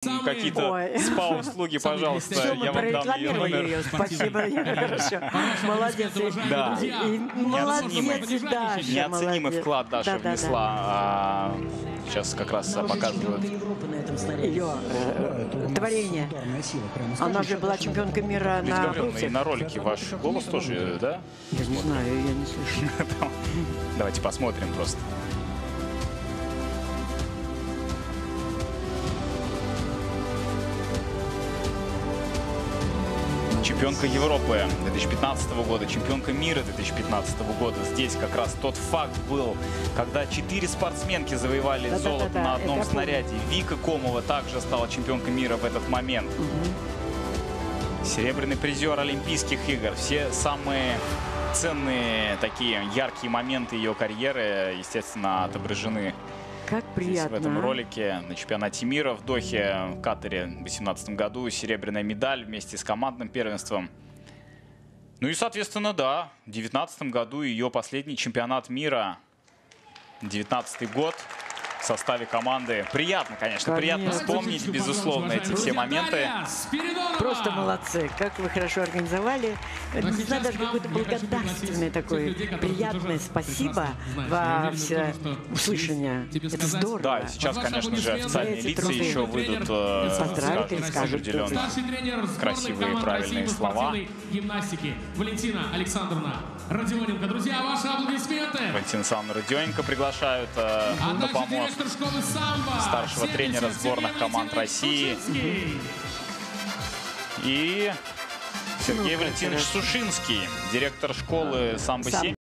какие-то спа-услуги, пожалуйста, Все, мы я вам дам ее прорекламировали номер. ее. Спасибо, хорошо. Молодец. Да. Молодец, Даша. Неоценимый вклад Даша внесла. Сейчас как раз показывают Ее творение. Она же была чемпионкой мира ведь на говорил, и брусьях. на ролике ваш голос тоже, да? Я не знаю, я не слышу. Давайте посмотрим просто. Чемпионка Европы 2015 года, чемпионка мира 2015 года. Здесь как раз тот факт был, когда 4 спортсменки завоевали золото на одном снаряде. Вика Комова также стала чемпионкой мира в этот момент. Серебряный призер Олимпийских игр. Все самые ценные такие яркие моменты ее карьеры, естественно, отображены как приятно, в этом ролике. На чемпионате мира в Дохе, в Катаре в 2018 году серебряная медаль вместе с командным первенством. Ну и, соответственно, да, в 2019 году ее последний чемпионат мира, 2019 год, в составе команды. Приятно, конечно, приятно вспомнить, безусловно, эти все моменты. Просто молодцы, как вы хорошо организовали. Не знаю, даже какое-то благодарственное такое приятное спасибо во всеуслышание. Это здорово. Да, сейчас, конечно же, официальные лица еще выйдут, скажут определенно красивые, правильные слова. Гимнастики Валентина Александровна Родионенко. Друзья, ваши аплодисменты. Валентина Александровна Родионенко приглашают на помощь старшего тренера сборных команд России. И Сергей Валентинович Сушинский, директор школы самбо-7.